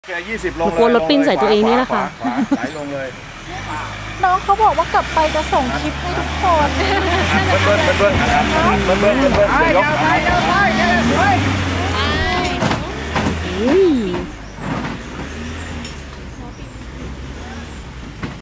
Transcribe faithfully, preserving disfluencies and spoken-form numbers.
แค่ยี่สิบลงเลยกลัวรถปิ้นใส่ตัวเองนี่แหละค่ะไหลลงเลยน้องเขาบอกว่ากลับไปจะส่งคลิปให้ทุกคนเบิ้ลเบิ้ลเบิ้ลเบิ้ลเบิ้ลเบิ้ลเบิ้ลเบิ้ลยกไปยกไปยกไปอุ้ย